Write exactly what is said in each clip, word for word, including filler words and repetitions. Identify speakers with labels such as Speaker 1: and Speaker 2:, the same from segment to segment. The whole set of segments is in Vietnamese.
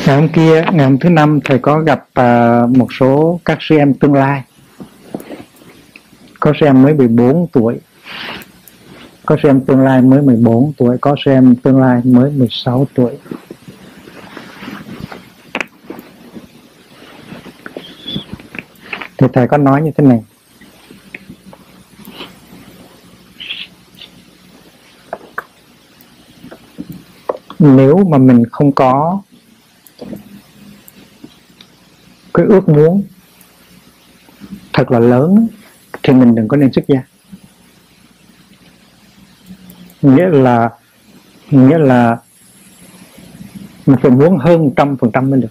Speaker 1: Ngày hôm kia, ngày hôm thứ năm, thầy có gặp uh, một số các sư em tương lai. Có sư em mới mười bốn tuổi, có sư em tương lai mới mười bốn tuổi, có sư em tương lai mới mười sáu tuổi. Thì thầy có nói như thế này: nếu mà mình không có cái ước muốn thật là lớn thì mình đừng có nên xuất gia. Nghĩa là nghĩa là mình phải muốn hơn một trăm phần trăm mới được.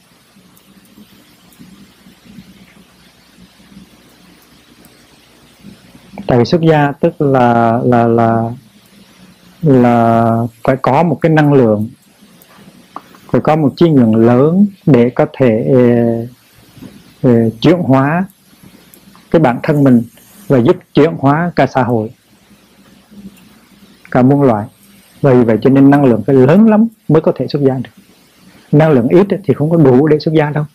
Speaker 1: Tại vì xuất gia tức là là là là phải có một cái năng lượng, phải có một chí nguyện lớn để có thể uh, uh, chuyển hóa cái bản thân mình và giúp chuyển hóa cả xã hội, cả muôn loài. Vì vậy cho nên năng lượng phải lớn lắm mới có thể xuất gia được. Năng lượng ít thì không có đủ để xuất gia đâu.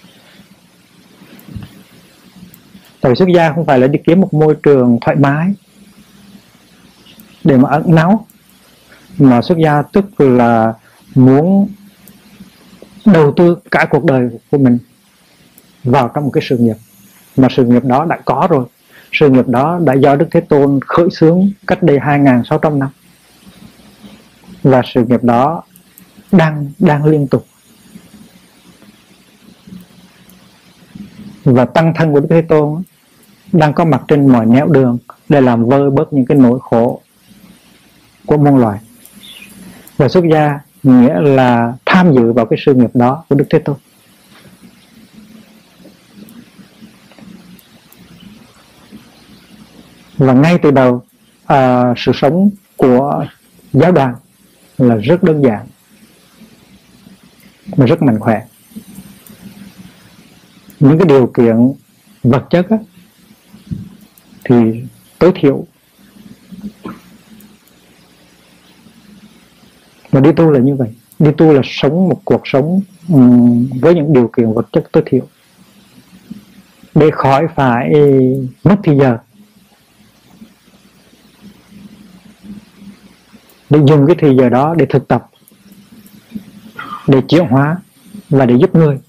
Speaker 1: Tại vì xuất gia không phải là đi kiếm một môi trường thoải mái để mà ẩn náu, mà xuất gia tức là muốn đầu tư cả cuộc đời của mình vào trong một cái sự nghiệp, mà sự nghiệp đó đã có rồi. Sự nghiệp đó đã do Đức Thế Tôn khởi xướng cách đây hai nghìn sáu trăm năm, và sự nghiệp đó đang đang liên tục. Và tăng thân của Đức Thế Tôn đang có mặt trên mọi nẻo đường để làm vơi bớt những cái nỗi khổ của muôn loài. Và xuất gia nghĩa là tham dự vào cái sự nghiệp đó của Đức Thế Tôn. Và ngay từ đầu, à, sự sống của giáo đoàn là rất đơn giản và rất mạnh khỏe. Những cái điều kiện vật chất á, thì tối thiểu. Mà đi tu là như vậy. Đi tu là sống một cuộc sống um, với những điều kiện vật chất tối thiểu, để khỏi phải mất thì giờ, để dùng cái thời giờ đó để thực tập, để chuyển hóa và để giúp người.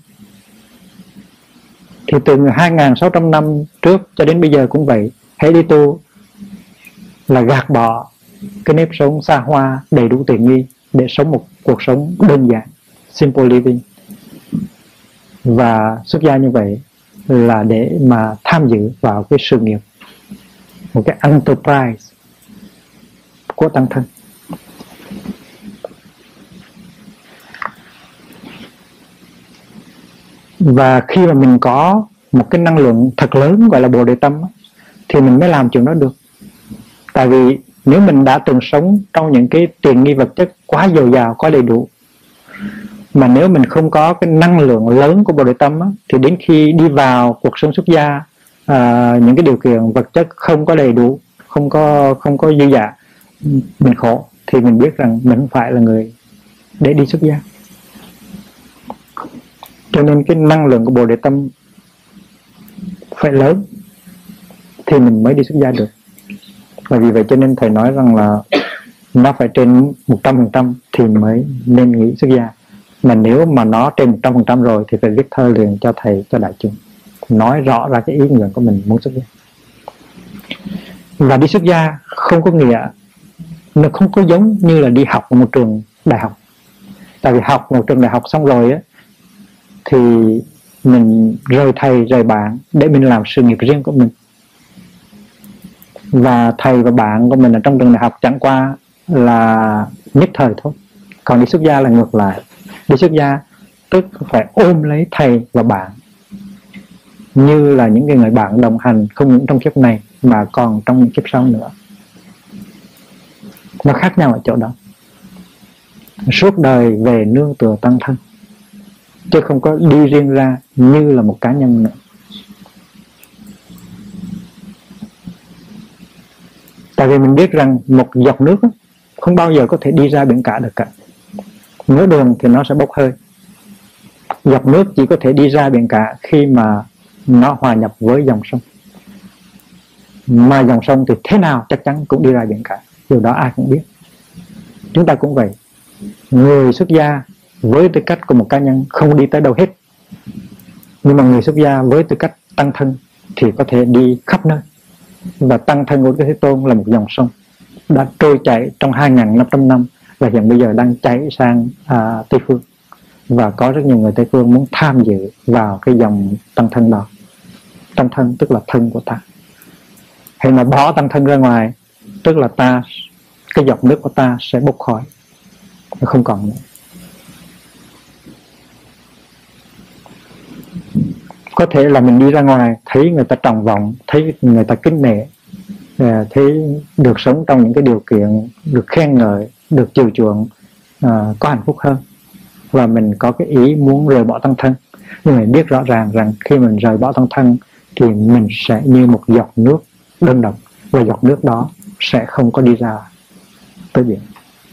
Speaker 1: Thì từ hai nghìn sáu trăm năm trước cho đến bây giờ cũng vậy. Hãy đi tu là gạt bỏ cái nếp sống xa hoa đầy đủ tiện nghi để sống một cuộc sống đơn giản, simple living. Và xuất gia như vậy là để mà tham dự vào cái sự nghiệp, một cái enterprise của tăng thân. Và khi mà mình có một cái năng lượng thật lớn gọi là Bồ Đề Tâm thì mình mới làm chuyện đó được. Tại vì nếu mình đã từng sống trong những cái tiện nghi vật chất quá dồi dào, quá đầy đủ, mà nếu mình không có cái năng lượng lớn của Bồ Đề Tâm thì đến khi đi vào cuộc sống xuất gia, à, những cái điều kiện vật chất không có đầy đủ, không có không có dư dả, mình khổ, thì mình biết rằng mình không phải là người để đi xuất gia. Cho nên cái năng lượng của Bồ Đề Tâm phải lớn thì mình mới đi xuất gia được. Và vì vậy cho nên thầy nói rằng là nó phải trên một trăm phần trăm thì mới nên nghĩ xuất gia. Mà nếu mà nó trên một trăm phần trăm rồi thì phải viết thơ liền cho thầy, cho đại chúng, nói rõ ra cái ý nguyện của mình muốn xuất gia. Và đi xuất gia không có nghĩa, nó không có giống như là đi học ở một trường đại học. Tại vì học một trường đại học xong rồi á, thì mình rời thầy, rời bạn để mình làm sự nghiệp riêng của mình. Và thầy và bạn của mình ở trong trường đại học chẳng qua là nhất thời thôi. Còn đi xuất gia là ngược lại. Đi xuất gia tức phải ôm lấy thầy và bạn như là những người bạn đồng hành, không những trong kiếp này mà còn trong những kiếp sau nữa. Nó khác nhau ở chỗ đó. Suốt đời về nương tựa tăng thân, chứ không có đi riêng ra như là một cá nhân nữa. Tại vì mình biết rằng một giọt nước không bao giờ có thể đi ra biển cả được cả. Nửa đường thì nó sẽ bốc hơi. Giọt nước chỉ có thể đi ra biển cả khi mà nó hòa nhập với dòng sông, mà dòng sông thì thế nào chắc chắn cũng đi ra biển cả, điều đó ai cũng biết. Chúng ta cũng vậy, người xuất gia với tư cách của một cá nhân không đi tới đâu hết, nhưng mà người xuất gia với tư cách tăng thân thì có thể đi khắp nơi. Và tăng thân của Đức Thế Tôn là một dòng sông đã trôi chảy trong hai nghìn năm trăm năm và hiện bây giờ đang chảy sang à, Tây Phương, và có rất nhiều người Tây Phương muốn tham dự vào cái dòng tăng thân đó. Tăng thân tức là thân của ta. Hay mà bỏ tăng thân ra ngoài, tức là ta, cái giọt nước của ta sẽ bốc khỏi, không còn nữa. Có thể là mình đi ra ngoài thấy người ta trọng vọng, thấy người ta kính nể, thấy được sống trong những cái điều kiện được khen ngợi, được chiều chuộng, à, có hạnh phúc hơn, và mình có cái ý muốn rời bỏ tăng thân. Nhưng mà biết rõ ràng rằng khi mình rời bỏ tăng thân thì mình sẽ như một giọt nước đơn độc, và giọt nước đó sẽ không có đi ra tới biển.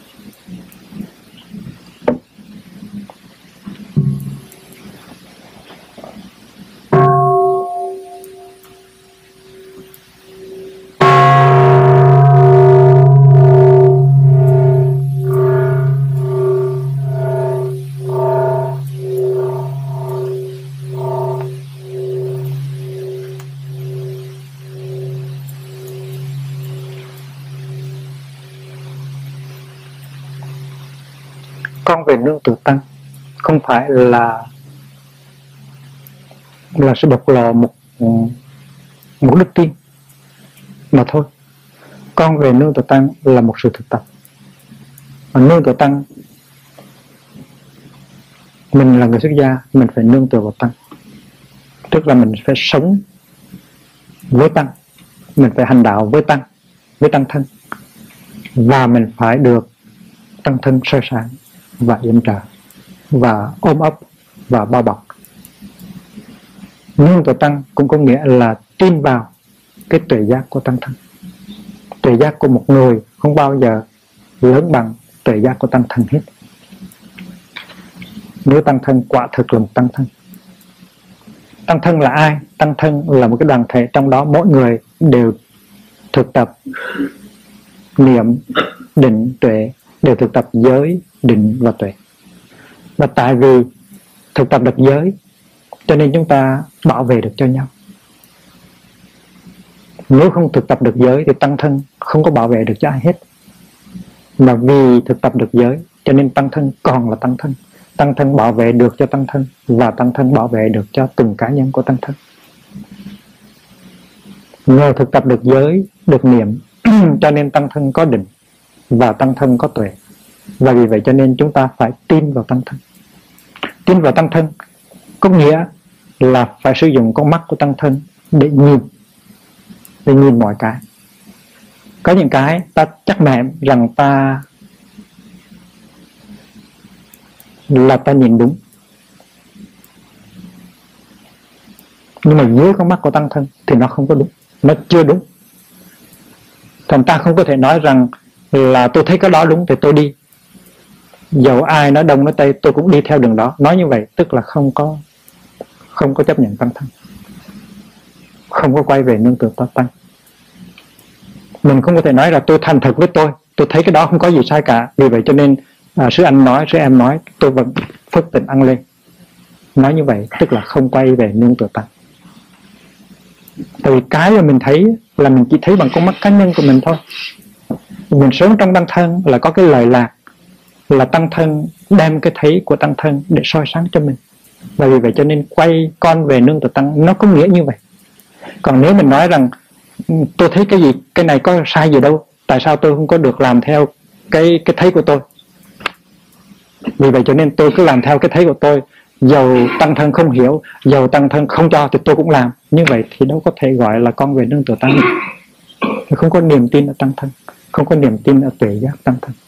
Speaker 1: Con về nương tựa tăng không phải là là sự bộc lộ một một đức tin mà thôi. Con về nương tựa tăng là một sự thực tập. Mà nương tựa tăng, mình là người xuất gia, mình phải nương tựa vào tăng, tức là mình phải sống với tăng, mình phải hành đạo với tăng, với tăng thân, và mình phải được tăng thân soi sáng và yểm trợ và ôm ấp và bao bọc. Nương tựa tăng cũng có nghĩa là tin vào cái tuệ giác của tăng thân. Tuệ giác của một người không bao giờ lớn bằng tuệ giác của tăng thân hết. Nếu tăng thân quả thực là một tăng thân. Tăng thân là ai? Tăng thân là một cái đoàn thể, trong đó mỗi người đều thực tập niệm, định, tuệ, đều thực tập giới, định và tuệ. Và tại vì thực tập được giới cho nên chúng ta bảo vệ được cho nhau. Nếu không thực tập được giới thì tăng thân không có bảo vệ được cho ai hết. Mà vì thực tập được giới cho nên tăng thân còn là tăng thân. Tăng thân bảo vệ được cho tăng thân, và tăng thân bảo vệ được cho từng cá nhân của tăng thân. Nhờ thực tập được giới, được niệm cho nên tăng thân có định và tăng thân có tuệ. Và vì vậy cho nên chúng ta phải tin vào tăng thân. Tin vào tăng thân có nghĩa là phải sử dụng con mắt của tăng thân để nhìn, để nhìn mọi cái. Có những cái ta chắc mẹ rằng ta là ta nhìn đúng, nhưng mà dưới con mắt của tăng thân thì nó không có đúng, nó chưa đúng. Thành ta không có thể nói rằng là tôi thấy cái đó đúng thì tôi đi, dẫu ai nói đông nói tây tôi cũng đi theo đường đó. Nói như vậy tức là không có không có chấp nhận tăng thân, không có quay về nương tựa ta tăng. Mình không có thể nói là tôi thành thật với tôi, tôi thấy cái đó không có gì sai cả, vì vậy cho nên à, sư anh nói, sư em nói, tôi vẫn phất tình ăn lên. Nói như vậy tức là không quay về nương tựa tăng. Tại vì cái mà mình thấy là mình chỉ thấy bằng con mắt cá nhân của mình thôi. Mình sống trong tăng thân là có cái lời lạc, là tăng thân đem cái thấy của tăng thân để soi sáng cho mình. Và vì vậy cho nên quay con về nương tựa tăng nó có nghĩa như vậy. Còn nếu mình nói rằng tôi thấy cái gì, cái này có sai gì đâu, tại sao tôi không có được làm theo cái cái thấy của tôi, vì vậy cho nên tôi cứ làm theo cái thấy của tôi, dầu tăng thân không hiểu, dầu tăng thân không cho thì tôi cũng làm. Như vậy thì đâu có thể gọi là con về nương tựa tăng. Không có niềm tin ở tăng thân, không có niềm tin ở tuệ giác tăng thân.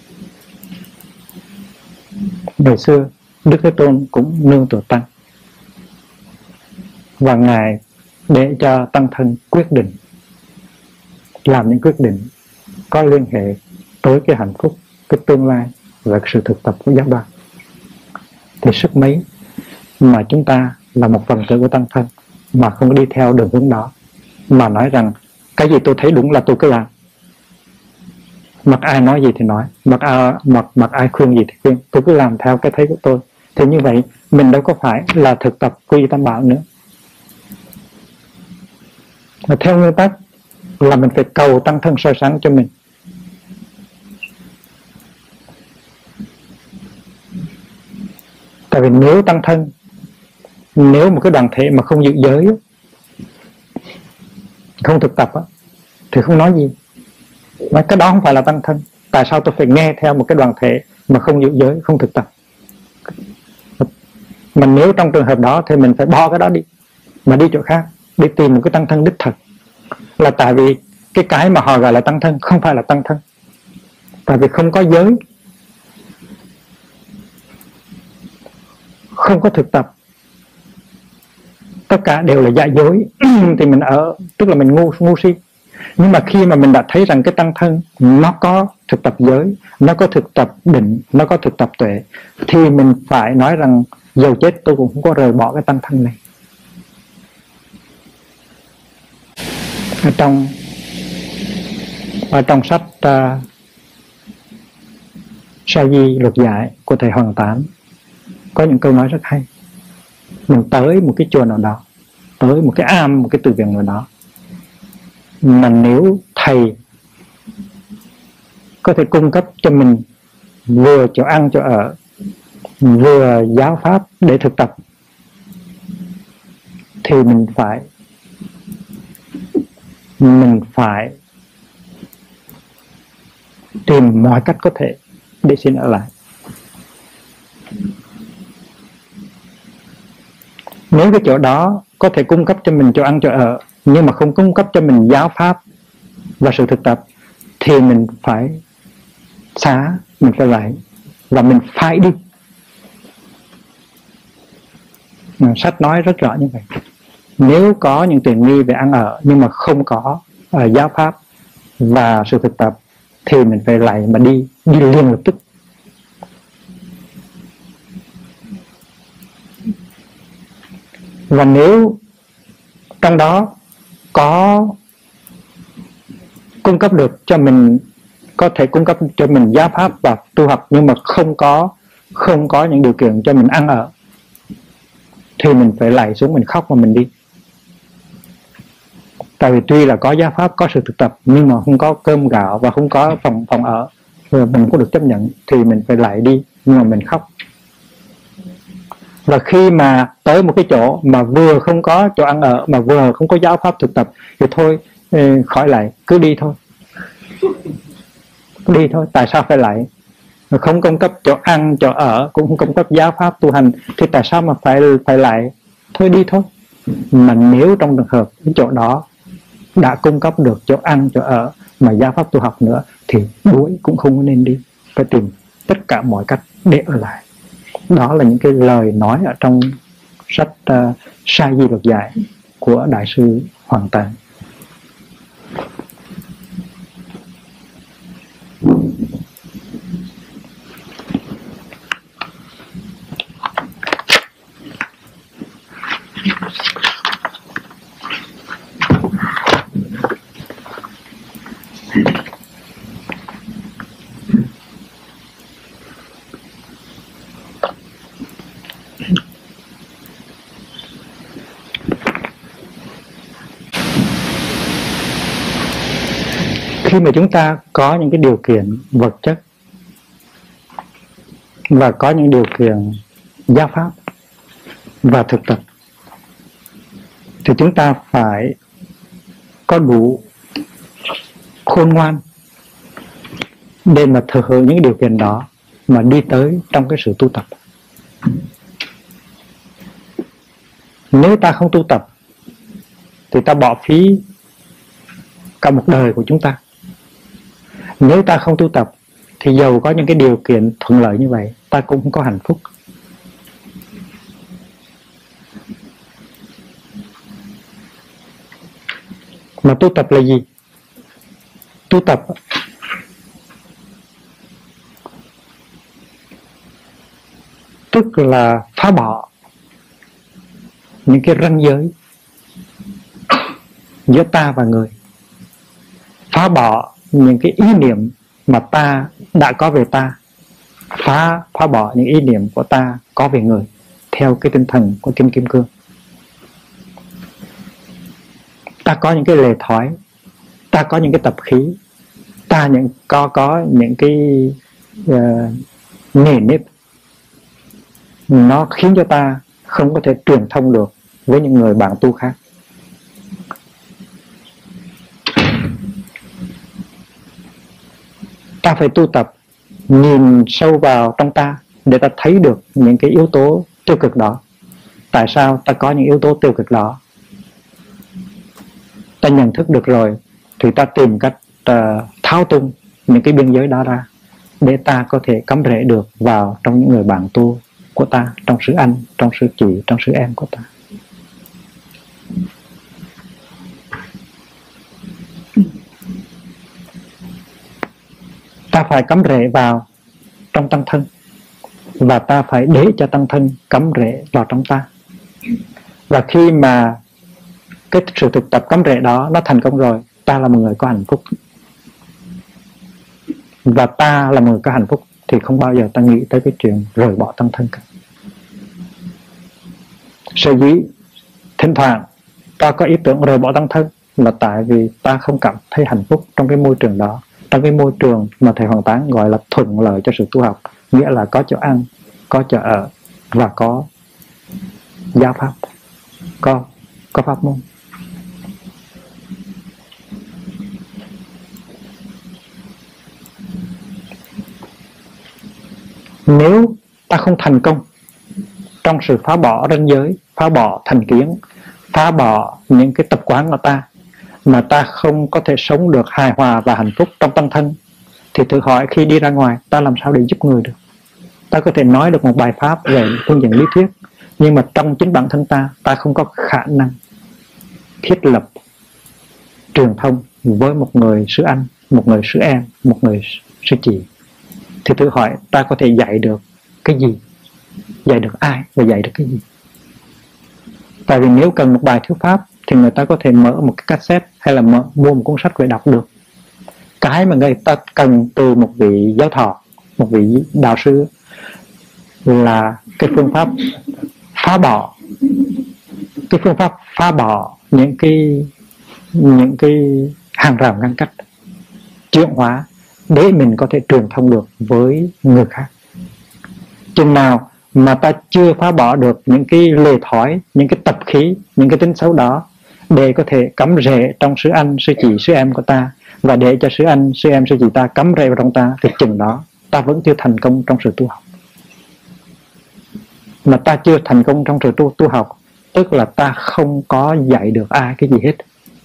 Speaker 1: Ngày xưa Đức Thế Tôn cũng nương tựa tăng, và Ngài để cho tăng thân quyết định, làm những quyết định có liên hệ tới cái hạnh phúc, cái tương lai và sự thực tập của giác đoan. Thì sức mấy mà chúng ta là một phần tử của tăng thân, mà không đi theo đường hướng đó, mà nói rằng cái gì tôi thấy đúng là tôi cứ làm, mặc ai nói gì thì nói, mặc ai, mặc, mặc ai khuyên gì thì khuyên, tôi cứ làm theo cái thấy của tôi. Thì như vậy mình đâu có phải là thực tập quy y tam bảo nữa. Và theo nguyên tắc là mình phải cầu tăng thân soi sáng cho mình. Tại vì nếu tăng thân, nếu một cái đoàn thể mà không giữ giới, không thực tập thì không nói gì. Nói cái đó không phải là tăng thân. Tại sao tôi phải nghe theo một cái đoàn thể mà không giữ giới, không thực tập? Mà nếu trong trường hợp đó thì mình phải bỏ cái đó đi, mà đi chỗ khác, đi tìm một cái tăng thân đích thực. Là tại vì cái cái mà họ gọi là tăng thân không phải là tăng thân. Tại vì không có giới, không có thực tập, tất cả đều là giả dối thì mình ở, tức là mình ngu ngu si. Nhưng mà khi mà mình đã thấy rằng cái tăng thân nó có thực tập giới, nó có thực tập định, nó có thực tập tuệ, thì mình phải nói rằng dầu chết tôi cũng không có rời bỏ cái tăng thân này. Ở trong ở trong sách uh, Sa Di Luật Giải của thầy Hoàng Tán có những câu nói rất hay. Mình tới một cái chùa nào đó, tới một cái am, một cái từ viện nào đó, mà nếu thầy có thể cung cấp cho mình vừa chỗ ăn chỗ ở, vừa giáo pháp để thực tập, thì mình phải mình phải tìm mọi cách có thể để xin ở lại. Nếu cái chỗ đó có thể cung cấp cho mình chỗ ăn chỗ ở, nhưng mà không cung cấp cho mình giáo pháp và sự thực tập, thì mình phải xá, mình phải lại, và mình phải đi. Sách nói rất rõ như vậy. Nếu có những tiện nghi về ăn ở nhưng mà không có uh, giáo pháp và sự thực tập, thì mình phải lại mà đi, đi liền lập tức. Và nếu trong đó có cung cấp được cho mình, có thể cung cấp cho mình giáo pháp và tu học, nhưng mà không có không có những điều kiện cho mình ăn ở, thì mình phải lạy xuống, mình khóc mà mình đi. Tại vì tuy là có giáo pháp, có sự thực tập, nhưng mà không có cơm gạo và không có phòng phòng ở, rồi mình có được chấp nhận, thì mình phải lại đi, nhưng mà mình khóc. Và khi mà tới một cái chỗ mà vừa không có chỗ ăn ở, mà vừa không có giáo pháp thực tập, thì thôi khỏi lại, cứ đi thôi, cứ đi thôi. Tại sao phải lại? Không cung cấp chỗ ăn chỗ ở, cũng không cung cấp giáo pháp tu hành, thì tại sao mà phải phải lại? Thôi đi thôi. Mà nếu trong trường hợp cái chỗ đó đã cung cấp được chỗ ăn chỗ ở mà giáo pháp tu học nữa, thì đuổi cũng không nên đi, phải tìm tất cả mọi cách để ở lại. Đó là những cái lời nói ở trong sách uh, Sa Di Luật Giải của Đại sư Hoàng Tán. Khi mà chúng ta có những cái điều kiện vật chất và có những điều kiện giáo pháp và thực tập, thì chúng ta phải có đủ khôn ngoan để mà thừa hưởng những điều kiện đó mà đi tới trong cái sự tu tập. Nếu ta không tu tập thì ta bỏ phí cả một đời của chúng ta. Nếu ta không tu tập thì dầu có những cái điều kiện thuận lợi như vậy, ta cũng không có hạnh phúc. Mà tu tập là gì? Tu tập tức là phá bỏ những cái ranh giới giữa ta và người, phá bỏ những cái ý niệm mà ta đã có về ta, phá phá bỏ những ý niệm của ta có về người theo cái tinh thần của Kinh Kim Cương. Ta có những cái lề thói, ta có những cái tập khí, ta những có có những cái uh, nề nếp, nó khiến cho ta không có thể truyền thông được với những người bạn tu khác. Ta phải tu tập nhìn sâu vào trong ta để ta thấy được những cái yếu tố tiêu cực đó. Tại sao ta có những yếu tố tiêu cực đó? Ta nhận thức được rồi thì ta tìm cách uh, tháo tung những cái biên giới đó ra để ta có thể cắm rễ được vào trong những người bạn tu của ta, trong sư anh, trong sư chị, trong sư em của ta. Ta phải cắm rễ vào trong tăng thân, và ta phải để cho tăng thân cắm rễ vào trong ta. Và khi mà cái sự thực tập cắm rễ đó nó thành công rồi, ta là một người có hạnh phúc. Và ta là một người có hạnh phúc thì không bao giờ ta nghĩ tới cái chuyện rời bỏ tăng thân cả. Sở dĩ thỉnh thoảng ta có ý tưởng rời bỏ tăng thân là tại vì ta không cảm thấy hạnh phúc trong cái môi trường đó, trong cái môi trường mà thầy Hoàng Tán gọi là thuận lợi cho sự tu học, nghĩa là có chỗ ăn, có chỗ ở và có giáo pháp, có có pháp môn. Nếu ta không thành công trong sự phá bỏ ranh giới, phá bỏ thành kiến, phá bỏ những cái tập quán của ta, mà ta không có thể sống được hài hòa và hạnh phúc trong tăng thân, thì thử hỏi khi đi ra ngoài ta làm sao để giúp người được? Ta có thể nói được một bài pháp về phương diện lý thuyết, nhưng mà trong chính bản thân ta, ta không có khả năng thiết lập truyền thông với một người sư anh, một người sư em, một người sư chị. Thì thử hỏi ta có thể dạy được cái gì, dạy được ai và dạy được cái gì? Tại vì nếu cần một bài thuyết pháp thì người ta có thể mở một cái cassette hay là mở, mua một cuốn sách về đọc được. Cái mà người ta cần từ một vị giáo thọ, một vị đạo sư là cái phương pháp phá bỏ, cái phương pháp phá bỏ những cái những cái hàng rào ngăn cách, chuyển hóa để mình có thể truyền thông được với người khác. Chừng nào mà ta chưa phá bỏ được những cái lề thói, những cái tập khí, những cái tính xấu đó để có thể cắm rễ trong sư anh, sư chị, sư em của ta, và để cho sư anh, sư em, sư chị ta cắm rễ vào trong ta, thì chừng đó ta vẫn chưa thành công trong sự tu học. Mà ta chưa thành công trong sự tu, tu học tức là ta không có dạy được ai cái gì hết.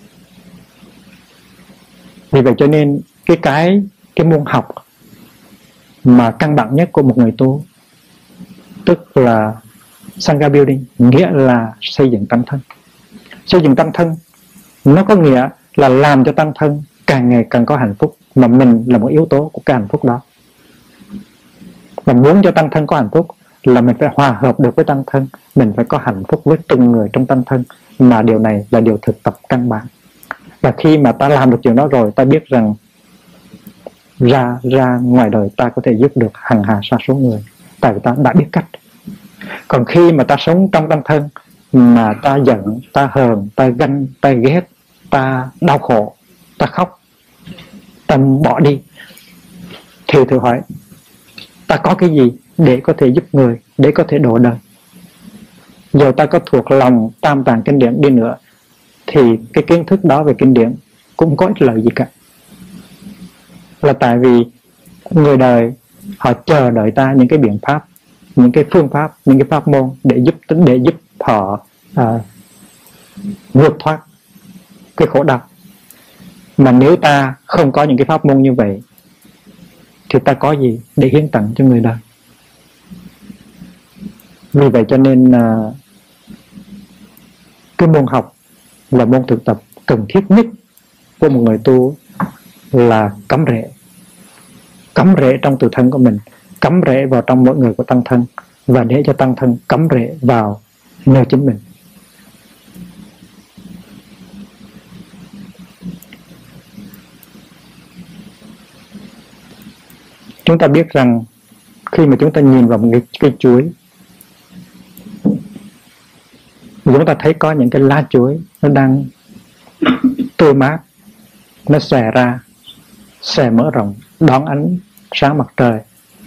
Speaker 1: Vì vậy cho nên cái cái cái môn học mà căn bản nhất của một người tu, tức là Sangha Building, nghĩa là xây dựng tăng thân. Xây dựng tăng thân nó có nghĩa là làm cho tăng thân càng ngày càng có hạnh phúc, mà mình là một yếu tố của cái hạnh phúc đó. Và muốn cho tăng thân có hạnh phúc là mình phải hòa hợp được với tăng thân, mình phải có hạnh phúc với từng người trong tăng thân, mà điều này là điều thực tập căn bản. Và khi mà ta làm được chuyện đó rồi, ta biết rằng ra ra ngoài đời ta có thể giúp được hàng hà sa số người, tại vì ta đã biết cách. Còn khi mà ta sống trong tăng thân mà ta giận, ta hờn, ta ganh, ta ghét, ta đau khổ, ta khóc, ta bỏ đi, thì thử hỏi ta có cái gì để có thể giúp người, để có thể độ đời? Dù ta có thuộc lòng tam tạng kinh điển đi nữa thì cái kiến thức đó về kinh điển cũng có ích lợi gì cả. Là tại vì người đời họ chờ đợi ta những cái biện pháp, những cái phương pháp, những cái pháp môn để giúp để giúp họ à, vượt thoát cái khổ đau. Mà nếu ta không có những cái pháp môn như vậy thì ta có gì để hiến tặng cho người đời? Vì vậy cho nên à, cái môn học là môn thực tập cần thiết nhất của một người tu là cắm rễ. Cắm rễ trong tự thân của mình, cắm rễ vào trong mỗi người của tăng thân, và để cho tăng thân cắm rễ vào nơi chính mình. Chúng ta biết rằng khi mà chúng ta nhìn vào một cái cây chuối, chúng ta thấy có những cái lá chuối nó đang tươi mát, nó xòe ra, xòe mở rộng, đón ánh sáng mặt trời.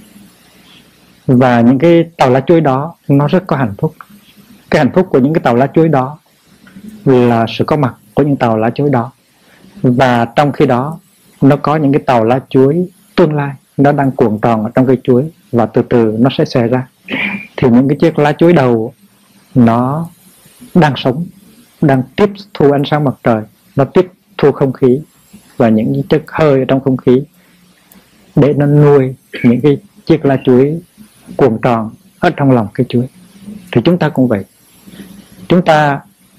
Speaker 1: Và những cái tàu lá chuối đó nó rất có hạnh phúc. Cái hạnh phúc của những cái tàu lá chuối đó là sự có mặt của những tàu lá chuối đó. Và trong khi đó nó có những cái tàu lá chuối tương lai, nó đang cuộn tròn ở trong cây chuối và từ từ nó sẽ xòe ra. Thì những cái chiếc lá chuối đầu nó đang sống, đang tiếp thu ánh sáng mặt trời, nó tiếp thu không khí và những chất hơi ở trong không khí để nó nuôi những cái chiếc lá chuối cuộn tròn ở trong lòng cây chuối. Thì chúng ta cũng vậy. Chúng ta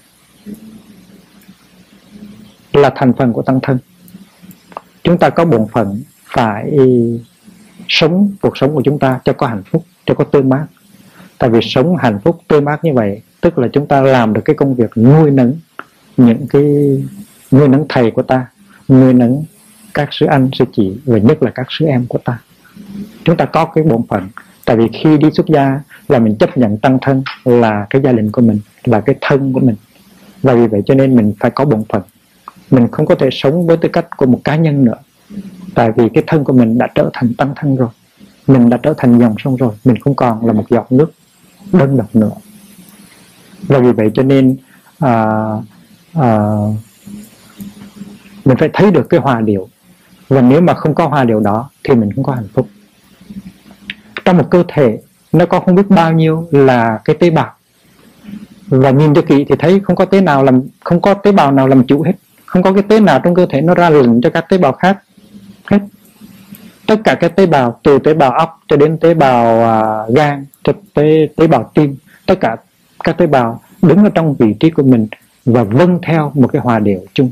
Speaker 1: là thành phần của tăng thân. Chúng ta có bổn phận phải sống cuộc sống của chúng ta cho có hạnh phúc, cho có tươi mát. Tại vì sống hạnh phúc tươi mát như vậy tức là chúng ta làm được cái công việc nuôi nấng những cái nuôi nấng thầy của ta, nuôi nấng các sư anh, sư chị và nhất là các sư em của ta. Chúng ta có cái bổn phận. Tại vì khi đi xuất gia là mình chấp nhận tăng thân là cái gia đình của mình, là cái thân của mình. Và vì vậy cho nên mình phải có bổn phận. Mình không có thể sống với tư cách của một cá nhân nữa. Tại vì cái thân của mình đã trở thành tăng thân rồi. Mình đã trở thành dòng sông rồi. Mình không còn là một giọt nước đơn độc nữa. Và vì vậy cho nên à, à, mình phải thấy được cái hòa điệu. Và nếu mà không có hòa điệu đó thì mình không có hạnh phúc. Trong một cơ thể nó có không biết bao nhiêu là cái tế bào. Và nhìn cho kỹ thì thấy không có tế nào làm không có tế bào nào làm chủ hết. Không có cái tế nào trong cơ thể nó ra lệnh cho các tế bào khác hết. Tất cả các tế bào, từ tế bào óc cho đến tế bào uh, gan, cho tới tế bào tim, tất cả các tế bào đứng ở trong vị trí của mình và vâng theo một cái hòa điệu chung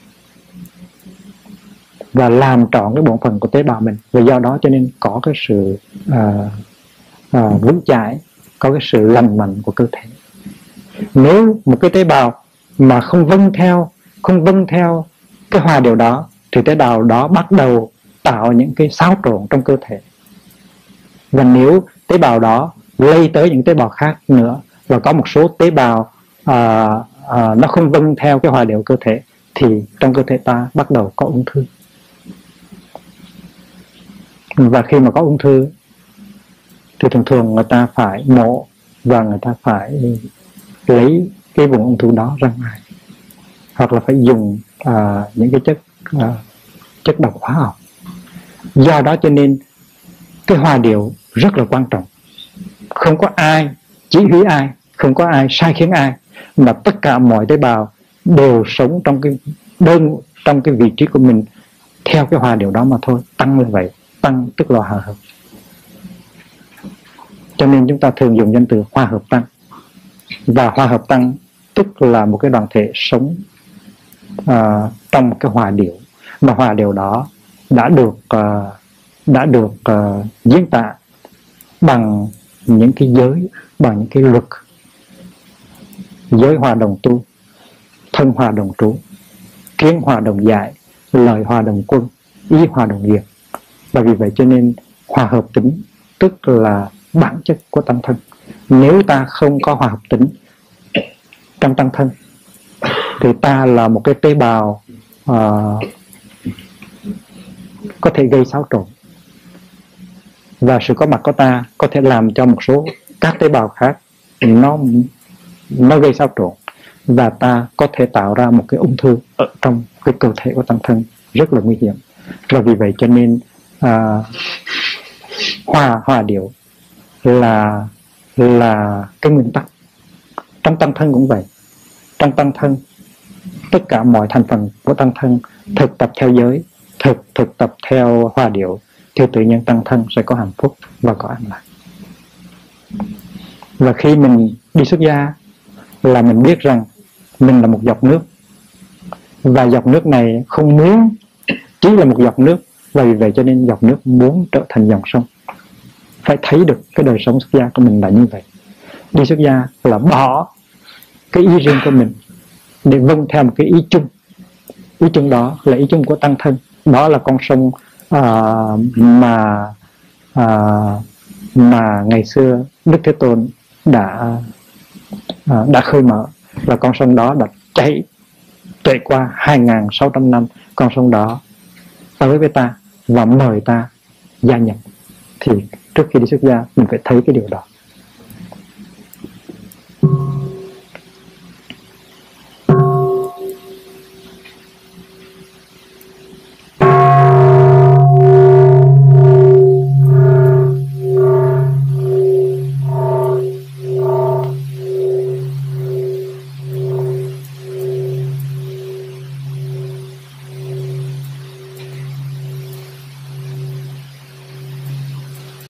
Speaker 1: và làm trọn cái bổn phận của tế bào mình. Và do đó cho nên có cái sự uh, uh, vững chãi, có cái sự lành mạnh của cơ thể. Nếu một cái tế bào mà không vâng theo không vâng theo cái hòa điều đó thì tế bào đó bắt đầu tạo những cái xáo trộn trong cơ thể. Và nếu tế bào đó lây tới những tế bào khác nữa và có một số tế bào à, à, nó không vâng theo cái hòa điệu cơ thể thì trong cơ thể ta bắt đầu có ung thư. Và khi mà có ung thư thì thường thường người ta phải mổ và người ta phải lấy cái vùng ung thư đó ra ngoài, hoặc là phải dùng à, những cái chất à, chất độc hóa học. Do đó cho nên cái hòa điệu rất là quan trọng. Không có ai chỉ huy ai, không có ai sai khiến ai, mà tất cả mọi tế bào đều sống trong cái đơn trong cái vị trí của mình theo cái hòa điệu đó mà thôi. Tăng là vậy, tăng tức là hòa hợp. Cho nên chúng ta thường dùng danh từ hòa hợp tăng. Và hòa hợp tăng tức là một cái đoàn thể sống à, trong một cái hòa điệu, mà hòa điệu đó đã được uh, đã được uh, diễn tả bằng những cái giới, bằng những cái luật. Giới hòa đồng tu, thân hòa đồng trú, kiến hòa đồng giải, lời hòa đồng quân, ý hòa đồng diệt. Và vì vậy cho nên hòa hợp tính tức là bản chất của tăng thân. Nếu ta không có hòa hợp tính trong tăng thân thì ta là một cái tế bào uh, có thể gây xáo trộn. Và sự có mặt của ta có thể làm cho một số các tế bào khác nó nó gây xáo trộn, và ta có thể tạo ra một cái ung thư ở trong cái cơ thể của tăng thân rất là nguy hiểm. Và vì vậy cho nên à, hòa hòa điệu là là cái nguyên tắc. Trong tăng thân cũng vậy. Trong tăng thân, tất cả mọi thành phần của tăng thân thực tập theo giới, thực thực tập theo hòa điệu, thì tự nhiên tăng thân sẽ có hạnh phúc và có an lạc. Và khi mình đi xuất gia là mình biết rằng mình là một giọt nước, và giọt nước này không muốn chỉ là một giọt nước, và vì vậy cho nên giọt nước muốn trở thành dòng sông. Phải thấy được cái đời sống xuất gia của mình là như vậy. Đi xuất gia là bỏ cái ý riêng của mình để vâng theo một cái ý chung. Ý chung đó là ý chung của tăng thân. Đó là con sông uh, mà à, mà ngày xưa Đức Thế Tôn đã à, đã khơi mở, và con sông đó đã chảy trải qua hai nghìn sáu trăm năm. Con sông đó tới với ta và mời ta gia nhập. Thì trước khi đi xuất gia mình phải thấy cái điều đó.